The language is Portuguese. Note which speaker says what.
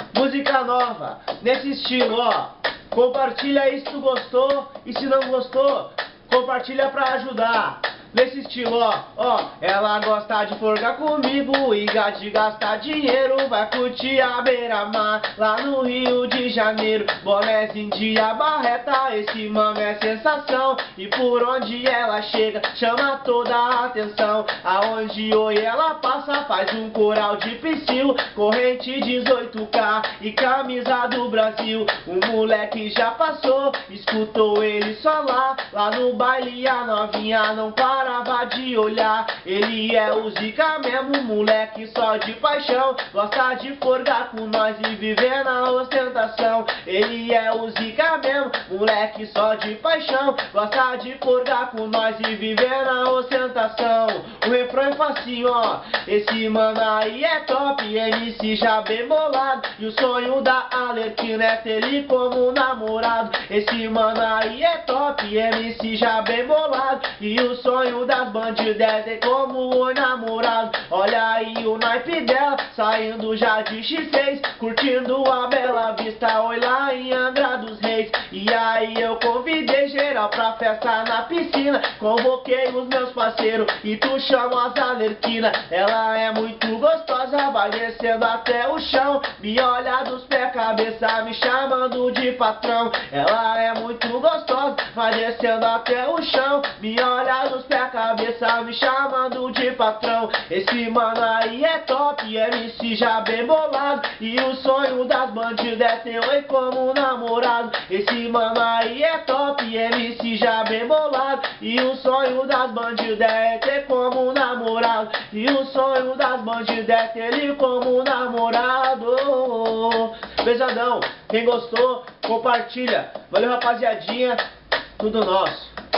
Speaker 1: Música nova, nesse estilo, ó. Compartilha aí se tu gostou. E se não gostou, compartilha pra ajudar. Nesse estilo, ó, ela gosta de forgar comigo e de gastar dinheiro. Vai curtir a beira-mar lá no Rio de Janeiro. Bonézinho de abarreta, esse mano é sensação. E por onde ela chega, chama toda a atenção. Aonde oi ela passa, faz um coral de psyu. Corrente 18K e camisa do Brasil. O moleque já passou, escutou ele só lá no baile a novinha não parava de olhar. Ele é o Zica mesmo, moleque só de paixão. Gosta de forgar com nós e viver na ostentação. Ele é o Zica mesmo, moleque só de paixão. Gosta de forgar com nós e viver na ostentação. O refrão é facinho, ó. Esse mano aí é top, MC já bem bolado. E o sonho da Arlequina é ter ele como namorado. Esse mano aí é top, MC já bem bolado. E o sonho das bandidas é ter como o namorado. Olha aí o naipe dela, saindo já de X6, curtindo a Bela Vista, oi lá em Angra dos Reis. E aí eu convidei geral pra festa na piscina. Convoquei os meus parceiros e tu chama as Arlequina. Ela é muito gostosa, vai descendo até o chão. Me olha dos pés cabeça, me chamando de patrão. Ela é muito gostosa, vai descendo até o chão. Me olha dos pés cabeça, me chamando de patrão. Esse mano aí é top, MC já bem bolado. E o sonho das bandidas é ter oi como namorado. Esse mano aí é top, MC já bem bolado. E o sonho das bandidas é ter como namorado. E o sonho das bandidas é ter ele como namorado. Beijadão, quem gostou, compartilha. Valeu, rapaziadinha, tudo nosso.